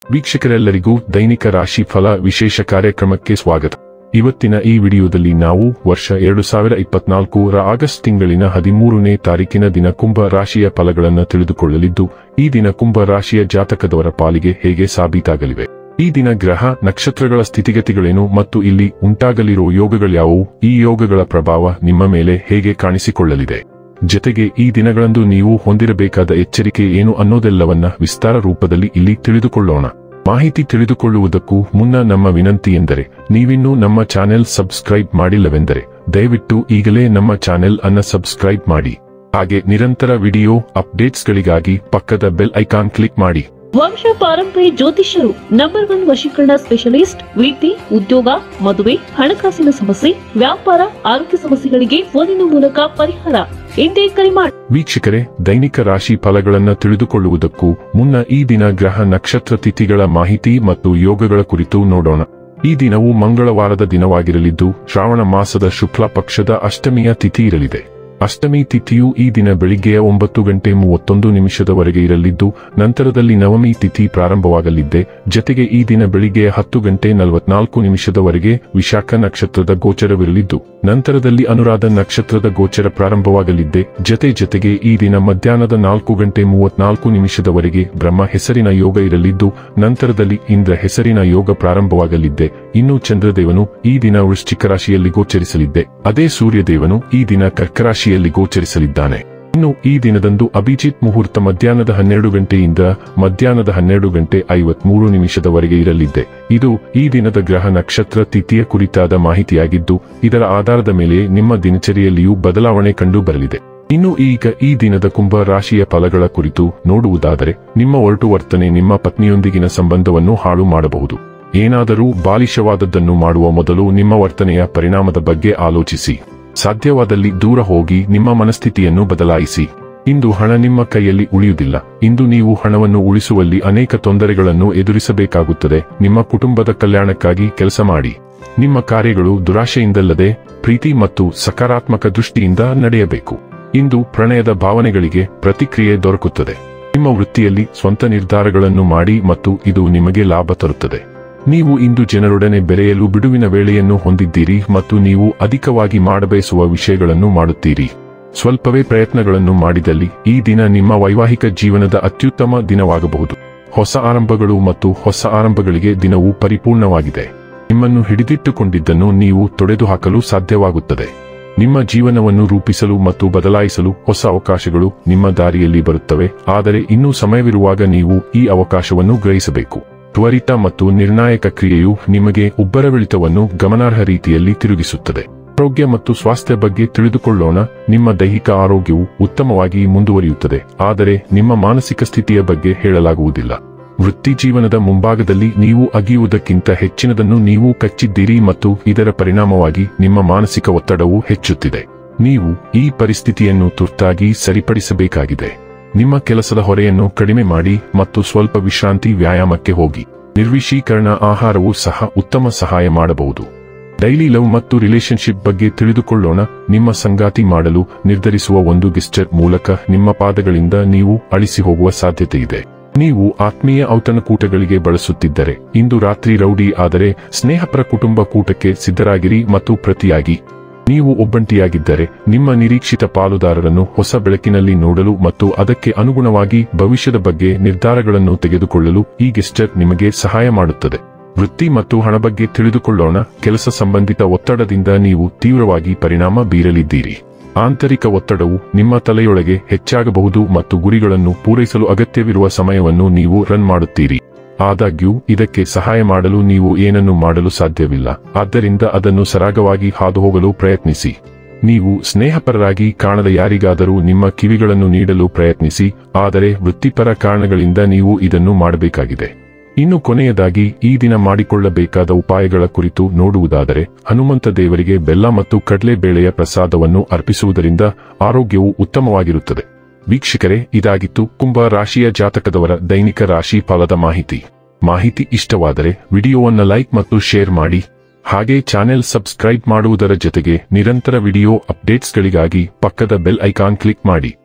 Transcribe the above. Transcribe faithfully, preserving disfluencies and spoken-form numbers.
ವೀಕ್ಷಕರೆಲ್ಲರಿಗೂ ದೈನಿಕ ರಾಶಿ ಫಲ ವಿಶೇಷ ಕಾರ್ಯಕ್ರಮಕ್ಕೆ ಸ್ವಾಗತ. ಇವತ್ತಿನ ಈ ವಿಡಿಯೋದಲ್ಲಿ ನಾವು ವರ್ಷ ಎರಡು ಸಾವಿರ ಇಪ್ಪತ್ನಾಲ್ಕು ರ ಆಗಸ್ಟ್ ತಿಂಗಳಿನ ಹದಿಮೂರನೇ ತಾರೀಕಿನ ದಿನ ಕುಂಭ ರಾಶಿಯ ಫಲಗಳನ್ನು ತಿಳಿದುಕೊಳ್ಳಲಿದ್ದು, ಈ ದಿನ ಕುಂಭ ರಾಶಿಯ ಜಾತಕದವರ ಪಾಲಿಗೆ ಹೇಗೆ ಸಾಬೀತಾಗಲಿವೆ, ಈ ದಿನ ಗ್ರಹ ನಕ್ಷತ್ರಗಳ ಸ್ಥಿತಿಗತಿಗಳೇನು ಮತ್ತು ಇಲ್ಲಿ ಉಂಟಾಗಲಿರುವ ಯೋಗಗಳ್ಯಾವುವು, ಈ ಯೋಗಗಳ ಪ್ರಭಾವ ನಿಮ್ಮ ಮೇಲೆ ಹೇಗೆ ಕಾಣಿಸಿಕೊಳ್ಳಲಿದೆ, ಜೊತೆಗೆ ಈ ದಿನಗಳಂದು ನೀವು ಹೊಂದಿರಬೇಕಾದ ಎಚ್ಚರಿಕೆ ಏನು ಅನ್ನೋದೆಲ್ಲವನ್ನ ವಿಸ್ತಾರ ರೂಪದಲ್ಲಿ ಇಲ್ಲಿ ತಿಳಿದುಕೊಳ್ಳೋಣ. ಮಾಹಿತಿ ತಿಳಿದುಕೊಳ್ಳುವುದಕ್ಕೂ ಮುನ್ನ ನಮ್ಮ ವಿನಂತಿ ಎಂದರೆ, ನೀವಿನ್ನೂ ನಮ್ಮ ಚಾನೆಲ್ ಸಬ್ಸ್ಕ್ರೈಬ್ ಮಾಡಿಲ್ಲವೆಂದರೆ ದಯವಿಟ್ಟು ಈಗಲೇ ನಮ್ಮ ಚಾನೆಲ್ ಅನ್ನ ಸಬ್ಸ್ಕ್ರೈಬ್ ಮಾಡಿ. ಹಾಗೆ ನಿರಂತರ ವಿಡಿಯೋ ಅಪ್ಡೇಟ್ಸ್ಗಳಿಗಾಗಿ ಪಕ್ಕದ ಬೆಲ್ ಐಕಾನ್ ಕ್ಲಿಕ್ ಮಾಡಿ. ವಂಶ ಪಾರಂಪರ್ಯ ಜ್ಯೋತಿಷ್ಯರು ನಂಬರ್ ಒನ್ ವಶೀಕರಣ ಸ್ಪೆಷಲಿಸ್ಟ್. ವೃತ್ತಿ, ಉದ್ಯೋಗ, ಮದುವೆ, ಹಣಕಾಸಿನ ಸಮಸ್ಯೆ, ವ್ಯಾಪಾರ, ಆರೋಗ್ಯ ಸಮಸ್ಯೆಗಳಿಗೆ ಫೋನಿನ ಮೂಲಕ ಪರಿಹಾರ. ಇಂದೇ ಕರೆ ಮಾಡಿ. ವೀಕ್ಷಕರೇ, ದೈನಿಕ ರಾಶಿ ಫಲಗಳನ್ನ ತಿಳಿದುಕೊಳ್ಳುವುದಕ್ಕೂ ಮುನ್ನ ಈ ದಿನ ಗ್ರಹ ನಕ್ಷತ್ರ ತಿಥಿಗಳ ಮಾಹಿತಿ ಮತ್ತು ಯೋಗಗಳ ಕುರಿತು ನೋಡೋಣ. ಈ ದಿನವು ಮಂಗಳವಾರದ ದಿನವಾಗಿರಲಿದ್ದು, ಶ್ರಾವಣ ಮಾಸದ ಶುಕ್ಲ ಪಕ್ಷದ ಅಷ್ಟಮಿಯ ತಿಥಿ ಇರಲಿದೆ. ಅಷ್ಟಮಿ ತಿಥಿಯು ಈ ದಿನ ಬೆಳಿಗ್ಗೆಯ ಒಂಬತ್ತು ಗಂಟೆ ಮೂವತ್ತೊಂದು ನಿಮಿಷದವರೆಗೆ ಇರಲಿದ್ದು, ನಂತರದಲ್ಲಿ ನವಮಿ ತಿಥಿ ಪ್ರಾರಂಭವಾಗಲಿದ್ದೆ. ಜತೆಗೆ ಈ ದಿನ ಬೆಳಿಗ್ಗೆಯ ಹತ್ತು ಗಂಟೆ ನಲವತ್ನಾಲ್ಕು ನಿಮಿಷದವರೆಗೆ ವಿಶಾಖ ನಕ್ಷತ್ರದ ಗೋಚರವಿರಲಿದ್ದು, ನಂತರದಲ್ಲಿ ಅನುರಾಧ ನಕ್ಷತ್ರದ ಗೋಚರ ಪ್ರಾರಂಭವಾಗಲಿದ್ದೆ. ಜತೆ ಜತೆಗೆ ಈ ದಿನ ಮಧ್ಯಾಹ್ನದ ನಾಲ್ಕು ಗಂಟೆ ಮೂವತ್ನಾಲ್ಕು ನಿಮಿಷದವರೆಗೆ ಬ್ರಹ್ಮ ಹೆಸರಿನ ಯೋಗ ಇರಲಿದ್ದು, ನಂತರದಲ್ಲಿ ಇಂದ್ರ ಹೆಸರಿನ ಯೋಗ ಪ್ರಾರಂಭವಾಗಲಿದ್ದೆ. ಇನ್ನು ಚಂದ್ರದೇವನು ಈ ದಿನ ವೃಶ್ಚಿಕ ರಾಶಿಯಲ್ಲಿ ಗೋಚರಿಸಲಿದ್ದೆ. ಅದೇ ಸೂರ್ಯದೇವನು ಈ ದಿನ ಕರ್ಕ ರಾಶಿಯಲ್ಲಿ ಗೋಚರಿಸಲಿದ್ದಾನೆ. ಇನ್ನು ಈ ದಿನದಂದು ಅಭಿಜಿತ್ ಮುಹೂರ್ತ ಮಧ್ಯಾಹ್ನದ ಹನ್ನೆರಡು ಗಂಟೆಯಿಂದ ಮಧ್ಯಾಹ್ನದ ಹನ್ನೆರಡು ಗಂಟೆ ಐವತ್ಮೂರು ನಿಮಿಷದವರೆಗೆ ಇರಲಿದ್ದೆ. ಇದು ಈ ದಿನದ ಗ್ರಹ ನಕ್ಷತ್ರ ತಿಥಿಯ ಕುರಿತಾದ ಮಾಹಿತಿಯಾಗಿದ್ದು, ಇದರ ಆಧಾರದ ಮೇಲೆ ನಿಮ್ಮ ದಿನಚರಿಯಲ್ಲಿಯೂ ಬದಲಾವಣೆ ಕಂಡು ಬರಲಿದೆ. ಇನ್ನು ಈಗ ಈ ದಿನದ ಕುಂಭ ರಾಶಿಯ ಫಲಗಳ ಕುರಿತು ನೋಡುವುದಾದರೆ, ನಿಮ್ಮ ಒರಟು ವರ್ತನೆ ನಿಮ್ಮ ಪತ್ನಿಯೊಂದಿಗಿನ ಸಂಬಂಧವನ್ನು ಹಾಳು ಮಾಡಬಹುದು. ಏನಾದರೂ ಬಾಲಿಶವಾದದ್ದನ್ನು ಮಾಡುವ ಮೊದಲು ನಿಮ್ಮ ವರ್ತನೆಯ ಪರಿಣಾಮದ ಬಗ್ಗೆ ಆಲೋಚಿಸಿ. ಸಾಧ್ಯವಾದಲ್ಲಿ ದೂರ ಹೋಗಿ ನಿಮ್ಮ ಮನಸ್ಥಿತಿಯನ್ನು ಬದಲಾಯಿಸಿ. ಇಂದು ಹಣ ನಿಮ್ಮ ಕೈಯಲ್ಲಿ ಉಳಿಯುವುದಿಲ್ಲ. ಇಂದು ನೀವು ಹಣವನ್ನು ಉಳಿಸುವಲ್ಲಿ ಅನೇಕ ತೊಂದರೆಗಳನ್ನು ಎದುರಿಸಬೇಕಾಗುತ್ತದೆ. ನಿಮ್ಮ ಕುಟುಂಬದ ಕಲ್ಯಾಣಕ್ಕಾಗಿ ಕೆಲಸ ಮಾಡಿ. ನಿಮ್ಮ ಕಾರ್ಯಗಳು ದುರಾಶೆಯಿಂದಲ್ಲದೆ ಪ್ರೀತಿ ಮತ್ತು ಸಕಾರಾತ್ಮಕ ದೃಷ್ಟಿಯಿಂದ ನಡೆಯಬೇಕು. ಇಂದು ಪ್ರಣಯದ ಭಾವನೆಗಳಿಗೆ ಪ್ರತಿಕ್ರಿಯೆ ದೊರಕುತ್ತದೆ. ನಿಮ್ಮ ವೃತ್ತಿಯಲ್ಲಿ ಸ್ವಂತ ನಿರ್ಧಾರಗಳನ್ನು ಮಾಡಿ ಮತ್ತು ಇದು ನಿಮಗೆ ಲಾಭ ತರುತ್ತದೆ. ನೀವು ಇಂದು ಜನರೊಡನೆ ಬೆರೆಯಲು ಬಿಡುವಿನ ವೇಳೆಯನ್ನು ಹೊಂದಿದ್ದೀರಿ ಮತ್ತು ನೀವು ಅಧಿಕವಾಗಿ ಮಾಡಬಯಸುವ ವಿಷಯಗಳನ್ನು ಮಾಡುತ್ತೀರಿ. ಸ್ವಲ್ಪವೇ ಪ್ರಯತ್ನಗಳನ್ನು ಮಾಡಿದಲ್ಲಿ ಈ ದಿನ ನಿಮ್ಮ ವೈವಾಹಿಕ ಜೀವನದ ಅತ್ಯುತ್ತಮ ದಿನವಾಗಬಹುದು. ಹೊಸ ಆರಂಭಗಳು ಮತ್ತು ಹೊಸ ಆರಂಭಗಳಿಗೆ ದಿನವು ಪರಿಪೂರ್ಣವಾಗಿದೆ. ನಿಮ್ಮನ್ನು ಹಿಡಿದಿಟ್ಟುಕೊಂಡಿದ್ದನ್ನು ನೀವು ತೊಡೆದುಹಾಕಲು ಸಾಧ್ಯವಾಗುತ್ತದೆ. ನಿಮ್ಮ ಜೀವನವನ್ನು ರೂಪಿಸಲು ಮತ್ತು ಬದಲಾಯಿಸಲು ಹೊಸ ಅವಕಾಶಗಳು ನಿಮ್ಮ ದಾರಿಯಲ್ಲಿ ಬರುತ್ತವೆ. ಆದರೆ ಇನ್ನೂ ಸಮಯವಿರುವಾಗ ನೀವು ಈ ಅವಕಾಶವನ್ನು ಗ್ರಹಿಸಬೇಕು. ತ್ವರಿತ ಮತ್ತು ನಿರ್ಣಾಯಕ ಕ್ರಿಯೆಯು ನಿಮಗೆ ಉಬ್ಬರವಿಳಿತವನ್ನು ಗಮನಾರ್ಹ ರೀತಿಯಲ್ಲಿ ತಿರುಗಿಸುತ್ತದೆ. ಆರೋಗ್ಯ ಮತ್ತು ಸ್ವಾಸ್ಥ್ಯ ಬಗ್ಗೆ ತಿಳಿದುಕೊಳ್ಳೋಣ. ನಿಮ್ಮ ದೈಹಿಕ ಆರೋಗ್ಯವು ಉತ್ತಮವಾಗಿ ಮುಂದುವರಿಯುತ್ತದೆ, ಆದರೆ ನಿಮ್ಮ ಮಾನಸಿಕ ಸ್ಥಿತಿಯ ಬಗ್ಗೆ ಹೇಳಲಾಗುವುದಿಲ್ಲ. ವೃತ್ತಿ ಜೀವನದ ಮುಂಭಾಗದಲ್ಲಿ ನೀವು ಅಗಿಯುವುದಕ್ಕಿಂತ ಹೆಚ್ಚಿನದನ್ನು ನೀವು ಕಚ್ಚಿದ್ದೀರಿ ಮತ್ತು ಇದರ ಪರಿಣಾಮವಾಗಿ ನಿಮ್ಮ ಮಾನಸಿಕ ಒತ್ತಡವು ಹೆಚ್ಚುತ್ತಿದೆ. ನೀವು ಈ ಪರಿಸ್ಥಿತಿಯನ್ನು ತುರ್ತಾಗಿ ಸರಿಪಡಿಸಬೇಕಾಗಿದೆ. ನಿಮ್ಮ ಕೆಲಸದ ಹೊರೆಯನ್ನು ಕಡಿಮೆ ಮಾಡಿ ಮತ್ತು ಸ್ವಲ್ಪ ವಿಶ್ರಾಂತಿ ವ್ಯಾಯಾಮಕ್ಕೆ ಹೋಗಿ. ನಿರ್ವಿಷೀಕರಣ ಆಹಾರವು ಸಹ ಉತ್ತಮ ಸಹಾಯ ಮಾಡಬಹುದು. ಡೈಲಿ ಲವ್ ಮತ್ತು ರಿಲೇಶನ್ಶಿಪ್ ಬಗ್ಗೆ ತಿಳಿದುಕೊಳ್ಳೋಣ. ನಿಮ್ಮ ಸಂಗಾತಿ ಮಾಡಲು ನಿರ್ಧರಿಸುವ ಒಂದು ಗೆಸ್ಚರ್ ಮೂಲಕ ನಿಮ್ಮ ಪಾದಗಳಿಂದ ನೀವು ಅಳಿಸಿ ಹೋಗುವ ಸಾಧ್ಯತೆ ಇದೆ. ನೀವು ಆತ್ಮೀಯ ಔತಣಕೂಟಗಳಿಗೆ ಬಳಸುತ್ತಿದ್ದರೆ ಇಂದು ರಾತ್ರಿ ರೌಡಿ ಆದರೆ ಸ್ನೇಹಪರ ಕುಟುಂಬ ಕೂಟಕ್ಕೆ ಸಿದ್ಧರಾಗಿರಿ ಮತ್ತು ಪ್ರತಿಯಾಗಿ. ನೀವು ಒಬ್ಬಂಟಿಯಾಗಿದ್ದರೆ ನಿಮ್ಮ ನಿರೀಕ್ಷಿತ ಪಾಲುದಾರರನ್ನು ಹೊಸ ಬೆಳಕಿನಲ್ಲಿ ನೋಡಲು ಮತ್ತು ಅದಕ್ಕೆ ಅನುಗುಣವಾಗಿ ಭವಿಷ್ಯದ ಬಗ್ಗೆ ನಿರ್ಧಾರಗಳನ್ನು ತೆಗೆದುಕೊಳ್ಳಲು ಈ ಗೆಸ್ಚರ್ ನಿಮಗೆ ಸಹಾಯ ಮಾಡುತ್ತದೆ. ವೃತ್ತಿ ಮತ್ತು ಹಣ ಬಗ್ಗೆ ತಿಳಿದುಕೊಳ್ಳೋಣ. ಕೆಲಸ ಸಂಬಂಧಿತ ಒತ್ತಡದಿಂದ ನೀವು ತೀವ್ರವಾಗಿ ಪರಿಣಾಮ ಬೀರಲಿದ್ದೀರಿ. ಆಂತರಿಕ ಒತ್ತಡವು ನಿಮ್ಮ ತಲೆಯೊಳಗೆ ಹೆಚ್ಚಾಗಬಹುದು ಮತ್ತು ಗುರಿಗಳನ್ನು ಪೂರೈಸಲು ಅಗತ್ಯವಿರುವ ಸಮಯವನ್ನು ನೀವು ರನ್ ಮಾಡುತ್ತೀರಿ. ಆದಾಗ್ಯೂ ಇದಕ್ಕೆ ಸಹಾಯ ಮಾಡಲು ನೀವು ಏನನ್ನು ಮಾಡಲು ಸಾಧ್ಯವಿಲ್ಲ. ಆದ್ದರಿಂದ ಅದನ್ನು ಸರಾಗವಾಗಿ ಹಾದುಹೋಗಲು ಪ್ರಯತ್ನಿಸಿ. ನೀವು ಸ್ನೇಹಪರರಾಗಿ ಕಾಣದ ಯಾರಿಗಾದರೂ ನಿಮ್ಮ ಕಿವಿಗಳನ್ನು ನೀಡಲು ಪ್ರಯತ್ನಿಸಿ, ಆದರೆ ವೃತ್ತಿಪರ ಕಾರಣಗಳಿಂದ ನೀವು ಇದನ್ನು ಮಾಡಬೇಕಾಗಿದೆ. ಇನ್ನು ಕೊನೆಯದಾಗಿ ಈ ದಿನ ಮಾಡಿಕೊಳ್ಳಬೇಕಾದ ಉಪಾಯಗಳ ಕುರಿತು ನೋಡುವುದಾದರೆ, ಹನುಮಂತ ದೇವರಿಗೆ ಬೆಲ್ಲ ಮತ್ತು ಕಡಲೆಬೇಳೆಯ ಪ್ರಸಾದವನ್ನು ಅರ್ಪಿಸುವುದರಿಂದ ಆರೋಗ್ಯವು ಉತ್ತಮವಾಗಿರುತ್ತದೆ. ವೀಕ್ಷಕರೇ, ಇದಾಗಿತ್ತು ಕುಂಭ ರಾಶಿಯ ಜಾತಕದವರ ದೈನಿಕ ರಾಶಿ ಫಲದ ಮಾಹಿತಿ. ಮಾಹಿತಿ ಇಷ್ಟವಾದರೆ ವಿಡಿಯೋವನ್ನು ಲೈಕ್ ಮತ್ತು ಶೇರ್ ಮಾಡಿ. ಹಾಗೆ ಚಾನೆಲ್ ಸಬ್ಸ್ಕ್ರೈಬ್ ಮಾಡುವುದರ ಜೊತೆಗೆ ನಿರಂತರ ವಿಡಿಯೋ ಅಪ್ಡೇಟ್ಸ್ಗಳಿಗಾಗಿ ಪಕ್ಕದ ಬೆಲ್ ಐಕಾನ್ ಕ್ಲಿಕ್ ಮಾಡಿ.